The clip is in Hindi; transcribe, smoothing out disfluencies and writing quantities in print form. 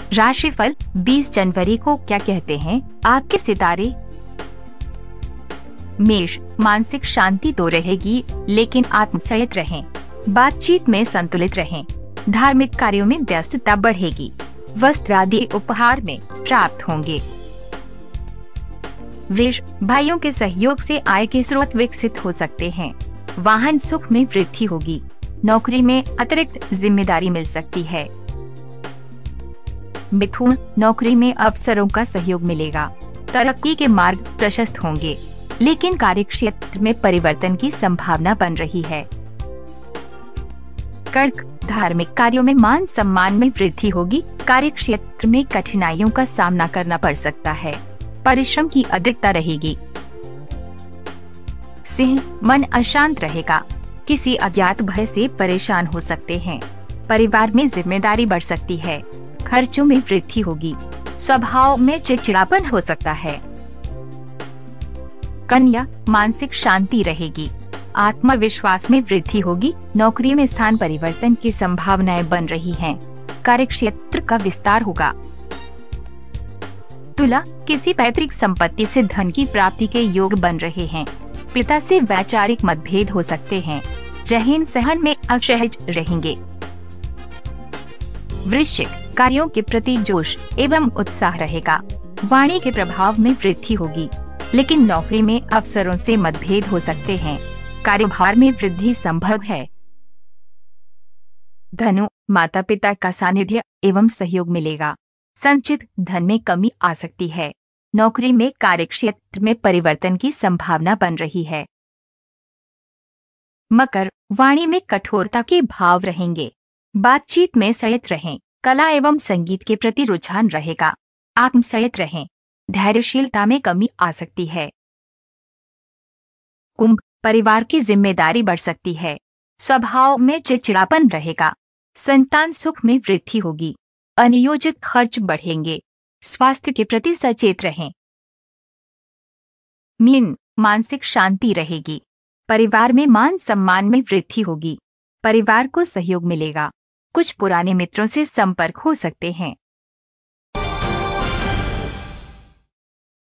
राशिफल 20 जनवरी को क्या कहते हैं आपके सितारे। मेष, मानसिक शांति तो रहेगी लेकिन आत्मसंयत रहें। बातचीत में संतुलित रहें। धार्मिक कार्यों में व्यस्तता बढ़ेगी। वस्त्र आदि उपहार में प्राप्त होंगे। वृष, भाइयों के सहयोग से आय के स्रोत विकसित हो सकते हैं। वाहन सुख में वृद्धि होगी। नौकरी में अतिरिक्त जिम्मेदारी मिल सकती है। मिथुन, नौकरी में अफसरों का सहयोग मिलेगा। तरक्की के मार्ग प्रशस्त होंगे, लेकिन कार्यक्षेत्र में परिवर्तन की संभावना बन रही है। कर्क, धार्मिक कार्यों में मान सम्मान में वृद्धि होगी। कार्यक्षेत्र में कठिनाइयों का सामना करना पड़ सकता है। परिश्रम की अधिकता रहेगी। सिंह, मन अशांत रहेगा। किसी अज्ञात भय से परेशान हो सकते हैं। परिवार में जिम्मेदारी बढ़ सकती है। खर्चों में वृद्धि होगी। स्वभाव में चिड़चिड़ापन हो सकता है। कन्या, मानसिक शांति रहेगी। आत्मविश्वास में वृद्धि होगी। नौकरी में स्थान परिवर्तन की संभावनाएं बन रही हैं। कार्यक्षेत्र का विस्तार होगा। तुला, किसी पैतृक संपत्ति से धन की प्राप्ति के योग बन रहे हैं। पिता से वैचारिक मतभेद हो सकते हैं। रहन सहन में असहज रहेंगे। वृश्चिक, कार्यों के प्रति जोश एवं उत्साह रहेगा। वाणी के प्रभाव में वृद्धि होगी, लेकिन नौकरी में अफसरों से मतभेद हो सकते हैं। कार्यभार में वृद्धि संभव है। धनु, माता पिता का सानिध्य एवं सहयोग मिलेगा। संचित धन में कमी आ सकती है। नौकरी में कार्यक्षेत्र में परिवर्तन की संभावना बन रही है। मकर, वाणी में कठोरता के भाव रहेंगे। बातचीत में संयत रहें। कला एवं संगीत के प्रति रुझान रहेगा। आत्मसंयत रहें। धैर्यशीलता में कमी आ सकती है। कुंभ, परिवार की जिम्मेदारी बढ़ सकती है। स्वभाव में चिड़चिड़ापन रहेगा। संतान सुख में वृद्धि होगी। अनियोजित खर्च बढ़ेंगे। स्वास्थ्य के प्रति सचेत रहें। मीन, मानसिक शांति रहेगी। परिवार में मान सम्मान में वृद्धि होगी। परिवार को सहयोग मिलेगा। कुछ पुराने मित्रों से संपर्क हो सकते हैं।